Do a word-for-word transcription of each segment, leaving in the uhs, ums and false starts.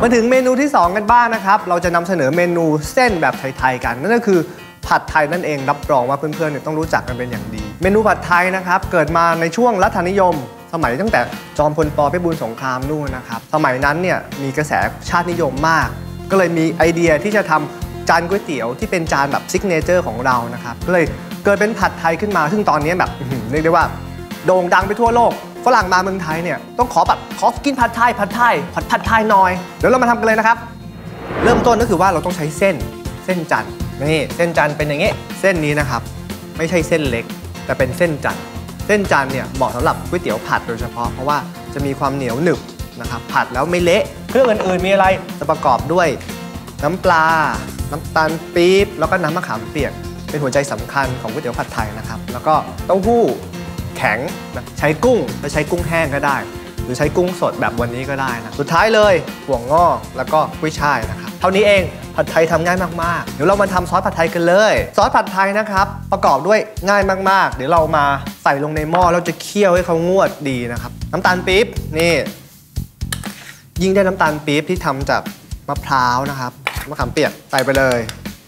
มาถึงเมนูที่สองกันบ้างนะครับเราจะนำเสนอเมนูเส้นแบบไทยๆกันนั่นก็คือผัดไทยนั่นเองรับรองว่าเพื่อนๆเนี่ยต้องรู้จักกันเป็นอย่างดีเมนูผัดไทยนะครับเกิดมาในช่วงรัฐนิยมสมัยตั้งแต่จอมพลป.พิบูลสงครามนู่นนะครับสมัยนั้นเนี่ยมีกระแสชาตินิยมมากก็เลยมีไอเดียที่จะทำจานก๋วยเตี๋ยวที่เป็นจานแบบซิกเนเจอร์ของเรานะครับก็เลยเกิดเป็นผัดไทยขึ้นมาซึ่งตอนนี้แบบเรียกได้ว่าโด่งดังไปทั่วโลกฝรั่งมาเมืองไทยเนี่ยต้องขอแบบขอกินผัดไทยผัดไทยผัดผัดไทยหน่อยเดี๋ยวเรามาทำกันเลยนะครับเริ่มต้นก็คือว่าเราต้องใช้เส้นเส้นจันทร์นี่เส้นจันทร์เป็นอย่างงี้เส้นนี้นะครับไม่ใช่เส้นเล็กแต่เป็นเส้นจันทร์เส้นจันทร์เนี่ยเหมาะสำหรับก๋วยเตี๋ยวผัดโดยเฉพาะเพราะว่าจะมีความเหนียวหนึบนะครับผัดแล้วไม่เละเครื่องอื่นๆมีอะไรจะประกอบด้วยน้ำปลาน้ำตาลปี๊บแล้วก็น้ำมะขามเปียกเป็นหัวใจสำคัญของก๋วยเตี๋ยวผัดไทยนะครับแล้วก็เต้าหู้แข็งใช้กุ้งจะใช้กุ้งแห้งก็ได้หรือใช้กุ้งสดแบบวันนี้ก็ได้นะสุดท้ายเลยถั่วงอกแล้วก็กุ้ยช่ายนะครับเท่านี้เองผัดไทยทำง่ายมากๆเดี๋ยวเรามาทำซอสผัดไทยกันเลยซอสผัดไทยนะครับประกอบด้วยง่ายมากๆเดี๋ยวเรามาใส่ลงในหม้อแล้วจะเคี่ยวให้เขางวดดีนะครับน้ำตาลปี๊บนี่ยิ่งได้น้ำตาลปี๊บที่ทำจากมะพร้าวนะครับมะขามเปียกใส่ไปเลย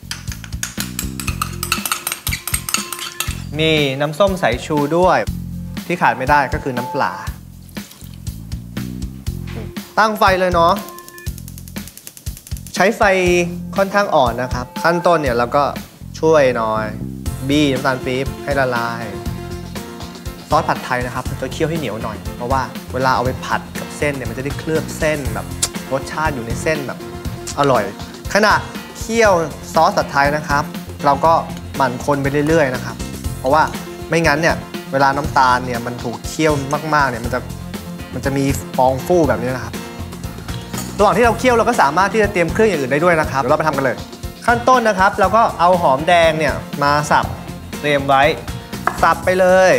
มีน้ำส้มสายชูด้วยที่ขาดไม่ได้ก็คือน้ำปลาตั้งไฟเลยเนาะใช้ไฟค่อนข้างอ่อนนะครับขั้นต้นเนี่ยเราก็ช่วยหน่อยบี้น้ำตาลปี๊บให้ละลายซอสผัดไทยนะครับจะเคี่ยวให้เหนียวหน่อยเพราะว่าเวลาเอาไปผัดกับเส้นเนี่ยมันจะได้เคลือบเส้นแบบรสชาติอยู่ในเส้นแบบอร่อยขณะเคี่ยวซอสผัดไทยนะครับเราก็หมั่นคนไปเรื่อยๆนะครับเพราะว่าไม่งั้นเนี่ยเวลาน้ำตาลเนี่ยมันถูกเคี่ยวมากๆเนี่ยมันจะมันจะมีฟองฟูแบบนี้นะครับระหว่างที่เราเคี่ยวเราก็สามารถที่จะเตรียมเครื่องอย่างอื่นได้ด้วยนะครับเดี๋ยวเราไปทำกันเลยขั้นต้นนะครับเราก็เอาหอมแดงเนี่ยมาสับเตรียมไว้สับไปเลย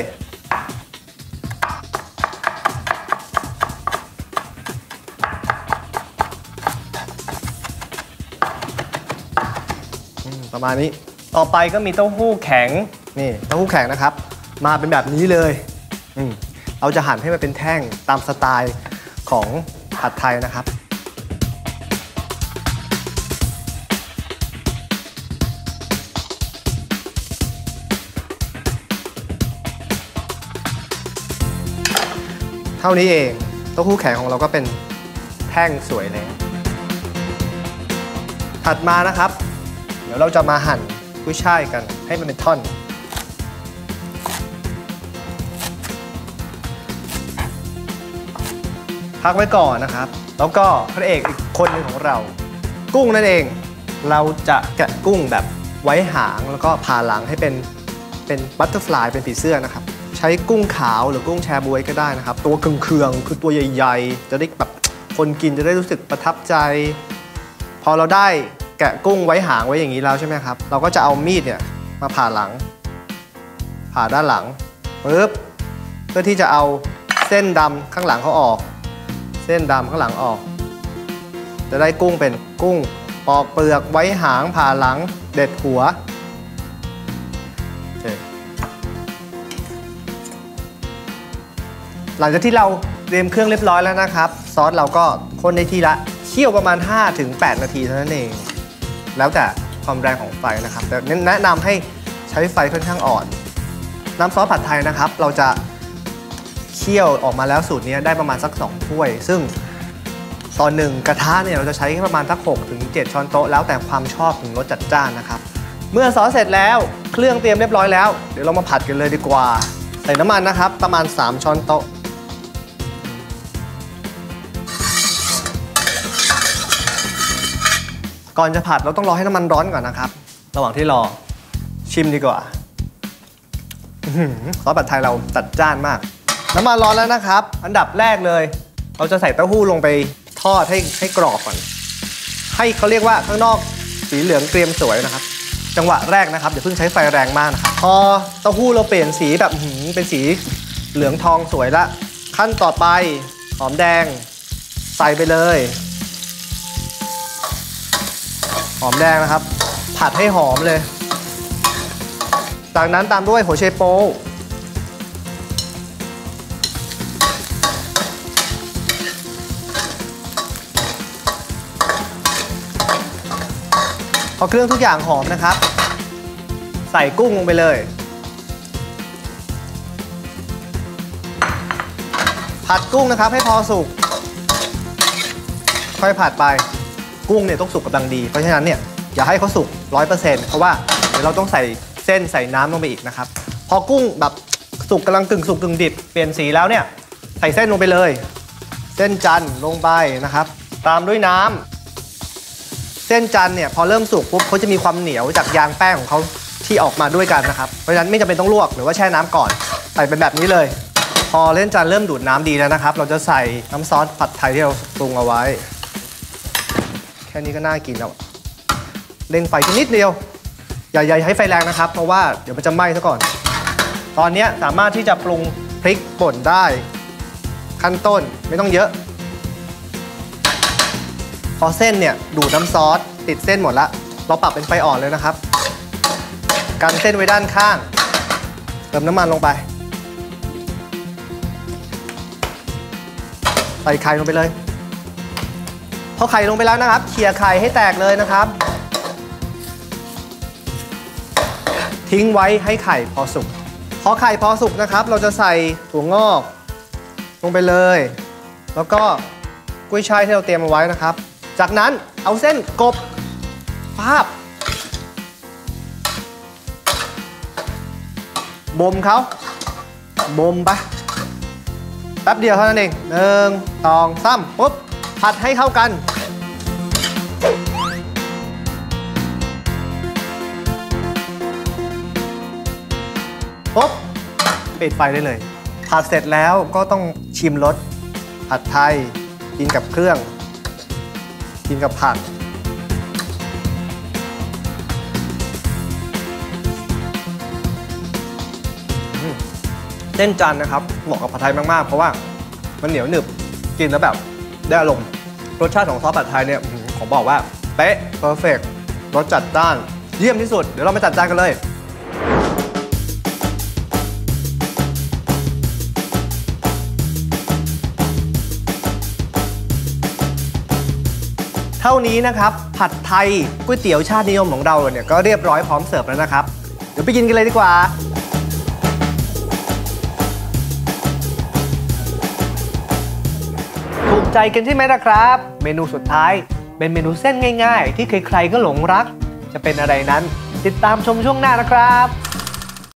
ประมาณนี้ต่อไปก็มีเต้าหู้แข็งนี่เต้าหู้แข็งนะครับมาเป็นแบบนี้เลยเราจะหั่นให้มันเป็นแท่งตามสไตล์ของผัดไทยนะครับเท่านี้เองเต้าหู้แข็งของเราก็เป็นแท่งสวยเลยถัดมานะครับเดี๋ยวเราจะมาหั่นกุ้ยช่ายกันให้มันเป็นท่อนพักไว้ก่อนนะครับแล้วก็พระเอกอีกคนหนึ่งของเรากุ้งนั่นเองเราจะแกะกุ้งแบบไว้หางแล้วก็ผ่าหลังให้เป็นเป็นบัตเตอร์ฟลายเป็นผีเสื้อนะครับใช้กุ้งขาวหรือกุ้งแชบ๊วยก็ได้นะครับตัวเคืองๆคือตัวใหญ่ๆจะได้แบบคนกินจะได้รู้สึกประทับใจพอเราได้แกะกุ้งไว้หางไว้อย่างนี้แล้วใช่ไหมครับเราก็จะเอามีดเนี่ยมาผ่าหลังผ่าด้านหลังปึ๊บเพื่อที่จะเอาเส้นดำข้างหลังเขาออกเส้นดำข้างหลังออกจะได้กุ้งเป็นกุ้งปอกเปลือกไว้หางผ่าหลังเด็ดหัวหลังจากที่เราเตรียมเครื่องเรียบร้อยแล้วนะครับซอสเราก็คนในทีละเคี่ยวประมาณ ห้าถึงแปด นาทีเท่านั้นเองแล้วแต่ความแรงของไฟนะครับแต่แนะนำให้ใช้ไฟค่อนข้างอ่อนน้ำซอสผัดไทยนะครับเราจะเคี่ยวออกมาแล้วสูตรนี้ได้ประมาณสักสองถ้วยซึ่งตอนหนึ่งกระทะเนี่ยเราจะใช้แค่ประมาณสักหกถึงเจ็ดช้อนโต๊ะแล้วแต่ความชอบถึงรสจัดจ้านนะครับเมื่อซอสเสร็จแล้วเครื่องเตรียมเรียบร้อยแล้วเดี๋ยวเรามาผัดกันเลยดีกว่าใส่น้ำมันนะครับประมาณสามช้อนโต๊ะก่อนจะผัดเราต้องรอให้น้ำมันร้อนก่อนนะครับระหว่างที่รอชิมดีกว่าซอสผัดไทยเราจัดจ้านมากน้ำมันร้อนแล้วนะครับอันดับแรกเลยเราจะใส่เต้าหู้ลงไปทอดให้ให้กรอบก่อนให้เขาเรียกว่าข้างนอกสีเหลืองเกรียมสวยนะครับจังหวะแรกนะครับอย่าเพิ่งใช้ไฟแรงมากนะครับพอเต้าหู้เราเปลี่ยนสีแบบเป็นสีเหลืองทองสวยละขั้นต่อไปหอมแดงใส่ไปเลยหอมแดงนะครับผัดให้หอมเลยจากนั้นตามด้วยหัวไชโป๊พอเครื่องทุกอย่างหอมนะครับใส่กุ้งลงไปเลยผัดกุ้งนะครับให้พอสุกค่อยผัดไปกุ้งเนี่ยต้องสุกกำลังดีเพราะฉะนั้นเนี่ยอย่าให้เขาสุก ร้อยเปอร์เซ็นต์ เพราะว่าเดี๋ยวเราต้องใส่เส้นใส่น้ำลงไปอีกนะครับพอกุ้งแบบสุกกำลังกึ่งสุกกึ่งดิบเปลี่ยนสีแล้วเนี่ยใส่เส้นลงไปเลยเส้นจันทร์ลงไปนะครับตามด้วยน้ำเส้นจันทร์เนี่ยพอเริ่มสุกปุ๊บเขาจะมีความเหนียวจากยางแป้งของเขาที่ออกมาด้วยกันนะครับเพราะฉะนั้นไม่จำเป็นต้องลวกหรือว่าแช่น้ำก่อนใส่เป็นแบบนี้เลยพอเส้นจันทร์เริ่มดูดน้ำดีแล้วนะครับเราจะใส่น้ำซอสผัดไทยที่เราปรุงเอาไว้แค่นี้ก็น่ากินแล้วเร่งไฟแค่นิดเดียวอย่าอย่าให้ไฟแรงนะครับเพราะว่าเดี๋ยวมันจะไหม้ซะก่อนตอนนี้สามารถที่จะปรุงพริกป่นได้ขั้นต้นไม่ต้องเยอะพอเส้นเนี่ยดูดน้ำซอสติดเส้นหมดละเราปรับเป็นไฟอ่อนเลยนะครับกันเส้นไว้ด้านข้างเติมน้ำมันลงไปใส่ไข่ลงไปเลยพอไข่ลงไปแล้วนะครับเขี่ยไข่ให้แตกเลยนะครับทิ้งไว้ให้ไข่พอสุกพอไข่พอสุกนะครับเราจะใส่ถั่วงอกลงไปเลยแล้วก็กุ้ยช่ายที่เราเตรียมเอาไว้นะครับจากนั้นเอาเส้นกบภาพบ่มเขาบ่มไปแป๊บเดียวเท่านั้นเองหนึ่งสองสามปุ๊บผัดให้เข้ากันปุ๊บปิดไฟได้เลยผัดเสร็จแล้วก็ต้องชิมรสผัดไทยกินกับเครื่องกินกับผักเส้นจันทร์นะครับเหมาะกับผัดไทยมากๆเพราะว่ามันเหนียวหนึบกินแล้วแบบได้อารมณ์รสชาติของซอสผัดไทยเนี่ยผมบอกว่าเป๊ะเพอร์เฟกต์รสจัดจ้านเยี่ยมที่สุดเดี๋ยวเรามาจัดจานกันเลยเท่านี้นะครับผัดไทยก๋วยเตี๋ยวชาตินิยมของเราเนี่ยก็เรียบร้อยพร้อมเสิร์ฟแล้วนะครับเดี๋ยวไปกินกันเลยดีกว่าถูกใจกันใช่ไหมนะครับเมนูสุดท้ายเป็นเมนูเส้นง่ายๆที่ใครๆก็หลงรักจะเป็นอะไรนั้นติดตามชมช่วงหน้านะครับ